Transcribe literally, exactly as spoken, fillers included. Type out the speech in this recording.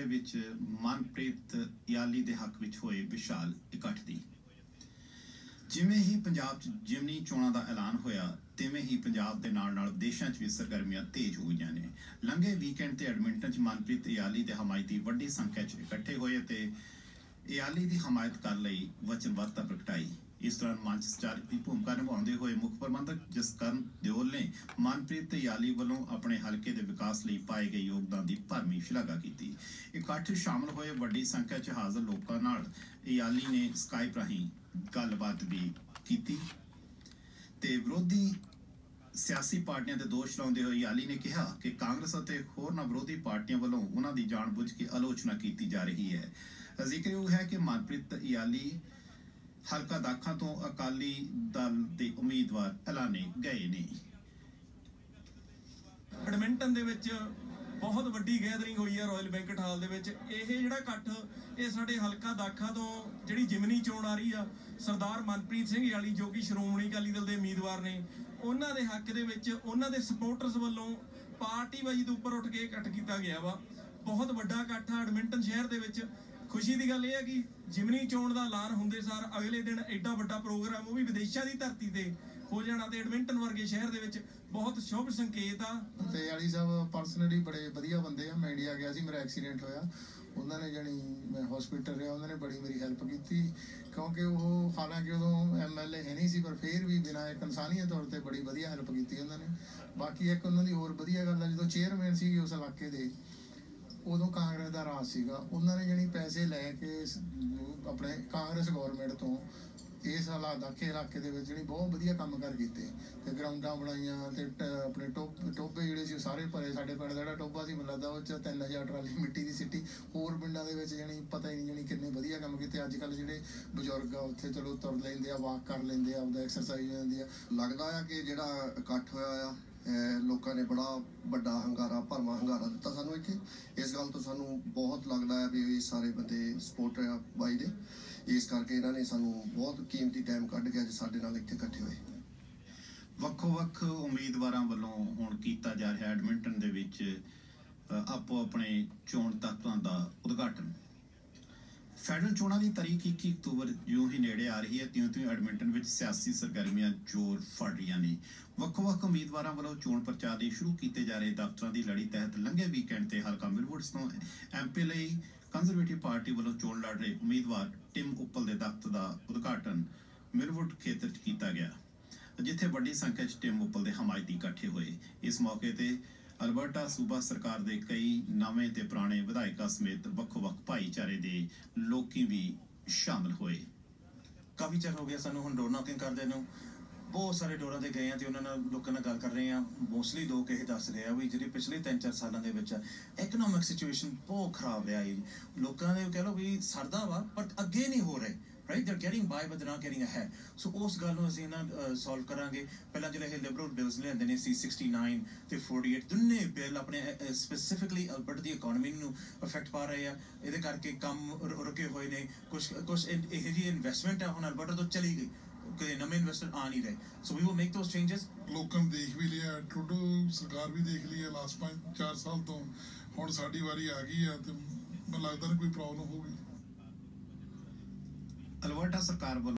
ਦੇ ਵਿੱਚ ਮਨਪ੍ਰੀਤ ਇਆਲੀ ਦੇ ਹੱਕ ਵਿੱਚ ਹੋਏ ਵਿਸ਼ਾਲ ਇਕੱਠ ਦੀ। ਜਿਵੇਂ ਹੀ ਪੰਜਾਬ 'ਚ ਜਿਮਨੀ ਚੋਣਾਂ ਦਾ ਐਲਾਨ ਹੋਇਆ ਤਿਵੇਂ ਹੀ ਪੰਜਾਬ ਦੇ ਨਾਲ ਨਾਲ ਵਿਦੇਸ਼ਾਂ 'ਚ ਵੀ ਸਰਗਰਮੀਆਂ ਤੇਜ਼ ਹੋ ਗਈਆਂ ਨੇ। ਲੰਘੇ ਵੀਕਐਂਡ ਤੇ ਐਡਮਿੰਟਨ 'ਚ ਮਨਪ੍ਰੀਤ ਇਆਲੀ ਦੇ ਹਮਾਇਤੀ ਵੱਡੀ ਸੰਖਿਆ 'ਚ ਇਕੱਠੇ ਹੋਏ ਤੇ ਇਆਲੀ ਦੀ ਹਮਾਇਤ ਕਰਨ ਲਈ ਵਚਨਬੱਧਤਾ ਪ੍ਰਗਟਾਈ। इस दौरान मंच संचालक की भूमिका निभाते हुए मुख प्रबंधक जसकरण दिओल ने मनप्रीत इयाली वालों अपने हल्के के विकास लिए पाए गए योगदान की भरमी शलाघा की। इकट्ठ शामिल हुए वड्डी संख्या च हाज़र लोगों नाल इयाली ने स्काइप राही गलबात भी की ते विरोधी सियासी पार्टियां ते दोष लाते हुए इयाली ने कहा कि कांग्रेस और होरना विरोधी पार्टियां वालों उन्हां दी जानबूझ के आलोचना की जा रही है। जिक्रयोग है कि मनप्रीत इयाली हल्का दाखा तो अकाली दल के उम्मीदवार ऐलाने गए ने। एडमिंटन दे विच बहुत वड्डी गैदरिंग हुई है रॉयल बैंकट हाल दे विच। ਇਹ ਜਿਹੜਾ ਇਕੱਠ ਇਹ ਸਾਡੇ ਹਲਕਾ ਦਾਖਾ ਤੋਂ ਜਿਹੜੀ ਜਿਮਨੀ ਚੋਣ ਆ ਰਹੀ ਆ ਸਰਦਾਰ ਮਨਪ੍ਰੀਤ ਸਿੰਘ ਇਆਲੀ ਜੋ ਕਿ ਸ਼੍ਰੋਮਣੀ ਅਕਾਲੀ ਦਲ ਦੇ ਉਮੀਦਵਾਰ ਨੇ ਉਹਨਾਂ ਦੇ ਹੱਕ ਦੇ ਵਿੱਚ ਉਹਨਾਂ ਦੇ ਸਪੋਰਟਰਸ ਵੱਲੋਂ ਪਾਰਟੀ ਵਾਈ ਦੇ ਉੱਪਰ ਉੱਠ ਕੇ ਇਕੱਠ ਕੀਤਾ ਗਿਆ ਵਾ। ਬਹੁਤ ਵੱਡਾ ਇਕੱਠ ਆ ਐਡਮਿੰਟਨ ਸ਼ਹਿਰ ਦੇ ਵਿੱਚ। खुशी की गल यह है कि जिमनी चोण का ऐलान होंदे सार अगले दिन एडा वड्डा प्रोग्राम वो भी विदेशों की धरती से हो जाना ते एडमिंटन वर्गे शहर दे विच बहुत शुभ संकेत आ। ते इयाली साहब पर्सनली बड़े वधिया बंदे आ। मैं इंडिया गया सी, मेरा एक्सीडेंट होया, उन्होंने जानी मैं हॉस्पिटल रहा, उन्होंने बड़ी मेरी हैल्प की क्योंकि वो हालांकि उदों एम एल ए है नहीं सी पर फिर भी बिना एक इंसानियत तौर पर बड़ी वधिया हैल्प की उन्होंने। बाकी एक उन्होंने होर वधिया गल है जो चेयरमैन सी उस इलाके के उदों कांग्रेस का राज सीगा, उन्होंने जानी पैसे लैके अपने कांग्रेस गौरमेंट तो इस हालात दाखे इलाके के बहुत वधिया काम कर किए ते ग्राउंडां बनाईयां ते अपने टोब टोबे जिहड़े सारे भरे। साडे पिंड दा जिहड़ा टोबा सी मैनूं लगदा उह च तीन हज़ार ट्राली मिट्टी की सिट्टी। होर पिंडां दे विच जानी पता ही नहीं जानी किन्ने वधिया काम कीते। अजकल जिहड़े बजुर्ग आ उत्थे चलो तुर लैंदे आ, वाक कर लैंदे आ, आपदा एक्सरसाइज हो जांदी आ। लगदा है कि जिहड़ा इकट्ठ होया आ लोगों ने बड़ा बड़ा हंगारा भरवा हंगारा दिता सानू इत्थे। इस गल तो सानू बहुत लगता है भी ये सारे बंदे सपोर्टर आ बाई दे, इस करके इन्होंने सानू बहुत कीमती टाइम कढ़ के अज साडे नाल इत्थे इकट्ठे होए। ਵੱਖੋ ਵੱਖ ਉਮੀਦਵਾਰਾਂ ਵੱਲੋਂ ਹੁਣ ਕੀਤਾ ਜਾ ਰਿਹਾ ਐਡਮਿੰਟਨ ਦੇ ਵਿੱਚ ਆਪੋ ਆਪਣੇ ਚੋਣ ਤੱਤਾਂ ਦਾ ਉਦਘਾਟਨ। ਫੈਡਰਲ ਚੋਣਾਂ ਦੀ ਤਾਰੀਖ ਇੱਕੀ ਅਕਤੂਬਰ ਜਿਉਂ ਹੀ ਨੇੜੇ ਆ ਰਹੀ ਹੈ ਤਿਉਂ ਤਿਉਂ ਐਡਮਿੰਟਨ ਵਿੱਚ ਸਿਆਸੀ ਸਰਗਰਮੀਆਂ ਜ਼ੋਰ ਫੜ ਰਹੀਆਂ ਨੇ। ਵੱਖੋ ਵੱਖ ਉਮੀਦਵਾਰਾਂ ਵੱਲੋਂ ਚੋਣ ਪ੍ਰਚਾਰ ਲਈ ਸ਼ੁਰੂ ਕੀਤੇ ਜਾ ਰਹੇ ਦਫ਼ਤਰਾਂ ਦੀ ਲੜੀ ਤਹਿਤ ਲੰਘੇ ਵੀਕਐਂਡ ਤੇ ਹਲਕਾ ਮਿਲਵੁੱਡਸ ਤੋਂ ਐਮਪੀ ਲਈ ਕੰਜ਼ਰਵੇਟਿਵ ਪਾਰਟੀ ਵੱਲੋਂ ਚੋਣ ਲੜ ਰਹੇ ਉਮੀਦਵਾਰ ਟਿਮ ਉੱਪਲ ਦੇ ਦਫ਼ਤਰ ਦਾ ਉਦਘਾਟਨ ਮਿਲਵੁੱਡ ਖੇਤਰ 'ਚ ਕੀਤਾ ਗਿਆ ਜਿੱਥੇ ਵੱਡੀ ਸੰਖਿਆ 'ਚ ਟਿਮ ਉੱਪਲ ਦੇ ਹਮਾਇਤੀ ਇਕੱਠੇ ਹੋਏ। ਇਸ ਮੌਕੇ ਤੇ ਅਲਬਰਟਾ ਸੂਬਾ ਸਰਕਾਰ ਦੇ ਕਈ ਨਵੇਂ ਤੇ ਪੁਰਾਣੇ ਵਿਧਾਇਕਾਂ ਸਮੇਤ ਵੱਖੋ ਵੱਖ ਭਾਈਚਾਰੇ ਦੇ ਲੋਕੀ ਵੀ ਸ਼ਾਮਲ ਹੋਏ। ਕਾਫੀ ਚਿਰ ਹੋ ਗਿਆ ਸਾਨੂੰ ਹੁਣ ਡੋਰ ਨੌਕਿੰਗ ਕਰਦੇ ਨੂੰ। ਬਹੁਤ ਸਾਰੇ ਡੋਰਾਂ ਤੇ ਗਏ ਆ ਤੇ ਉਹਨਾਂ ਨਾਲ ਲੋਕਾਂ ਨਾਲ ਗੱਲ ਕਰ ਰਹੇ ਆ। ਮੋਸਟਲੀ ਲੋਕ ਇਹ ਦੱਸ ਰਹੇ ਆ ਵੀ ਜਿਹੜੇ ਪਿਛਲੇ ਤਿੰਨ ਚਾਰ ਸਾਲਾਂ ਦੇ ਵਿੱਚ ਇਕਨੋਮਿਕ ਸਿਚੁਏਸ਼ਨ ਬਹੁਤ ਖਰਾਬ ਰਿਹਾ ਹੈ। ਲੋਕਾਂ ਨੇ ਕਹਿ ਲਓ ਵੀ ਸਰਦਾ ਵਾ ਪਰ ਅੱਗੇ ਨਹੀਂ ਹੋ ਰਹੇ। right, they're getting by but they're not getting ahead. So ਉਸ ਗੱਲ ਨੂੰ ਅਸੀਂ ਨਾ ਸੋਲਵ ਕਰਾਂਗੇ। ਪਹਿਲਾਂ ਜਿਹੜੇ ਇਹ ਲਿਬਰਲ ਬਿਲਸ ਲੈਂਦੇ ਨੇ ਸੀ ਸਿਕਸਟੀ ਨਾਈਨ ਤੇ ਫੋਰਟੀ ਏਟ ਦੋਨੇ ਬਿੱਲ ਆਪਣੇ ਸਪੈਸੀਫਿਕਲੀ ਅਲਬਰਟ ਦੀ ਇਕਨੋਮੀ ਨੂੰ ਅਫੈਕਟ ਪਾ ਰਹੇ ਆ। ਇਹਦੇ ਕਰਕੇ ਕੰਮ ਰੁਕੇ ਹੋਏ ਨੇ। ਕੁਛ ਕੁਛ ਇਹ ਜਿਹੀ ਇਨਵੈਸਟਮੈਂਟ ਆ ਹੁਣ ਅਲਬਰਟਾ ਤੋਂ ਚਲੀ ਗਈ ਕਿ ਨਵੇਂ ਇਨਵੈਸਟਰ ਆ ਨਹੀਂ ਰਹੇ। So we will make those changes. ਲੋਕਾਂ ਨੇ ਦੇਖ ਵੀ ਲਿਆ, ਟਰੂਡੋ ਸਰਕਾਰ ਵੀ ਦੇਖ ਲਈ ਹੈ ਲਾਸਟ ਪੰਜ ਚਾਰ ਸਾਲ ਤੋਂ। ਹੁਣ ਸਾਡੀ ਵਾਰੀ ਆ ਗਈ ਆ ਤੇ ਮੈਨੂੰ ਲੱਗਦਾ ਨਹੀਂ ਕੋਈ ਪ੍ਰੋਬਲਮ ਹੋਊਗੀ। ਅਲਬਰਟਾ ਸਰਕਾਰ ਵੱਲੋਂ